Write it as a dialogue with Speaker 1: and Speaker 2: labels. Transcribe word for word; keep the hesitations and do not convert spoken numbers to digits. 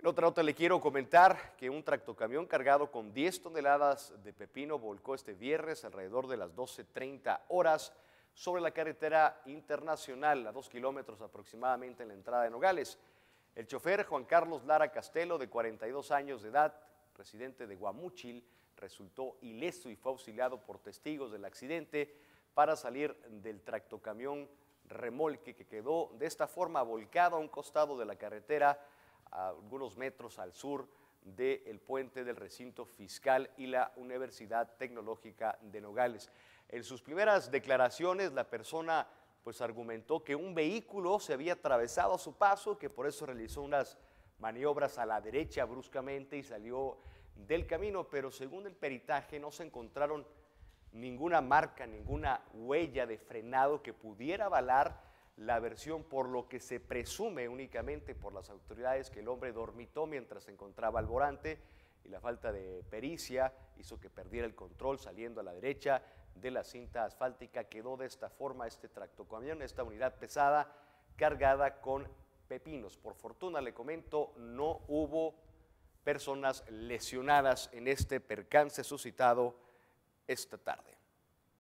Speaker 1: En otra nota le quiero comentar que un tractocamión cargado con diez toneladas de pepino volcó este viernes alrededor de las doce treinta horas sobre la carretera internacional a dos kilómetros aproximadamente en la entrada de Nogales. El chofer Juan Carlos Lara Castelo, de cuarenta y dos años de edad, residente de Guamúchil, resultó ileso y fue auxiliado por testigos del accidente para salir del tractocamión remolque que quedó de esta forma volcado a un costado de la carretera a algunos metros al sur del puente del recinto fiscal y la Universidad Tecnológica de Nogales. En sus primeras declaraciones, la persona pues argumentó que un vehículo se había atravesado a su paso, que por eso realizó unas maniobras a la derecha bruscamente y salió del camino, pero según el peritaje no se encontraron ninguna marca, ninguna huella de frenado que pudiera avalar la versión, por lo que se presume únicamente por las autoridades que el hombre dormitó mientras se encontraba al volante y la falta de pericia hizo que perdiera el control saliendo a la derecha de la cinta asfáltica. Quedó de esta forma este tractocamión, esta unidad pesada cargada con pepinos. Por fortuna, le comento, no hubo personas lesionadas en este percance suscitado esta tarde.